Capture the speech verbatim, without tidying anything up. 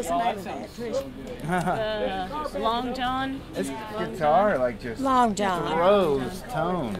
was the name of that, Trish? Uh, Long John. It's guitar, like just Long John. rose tone.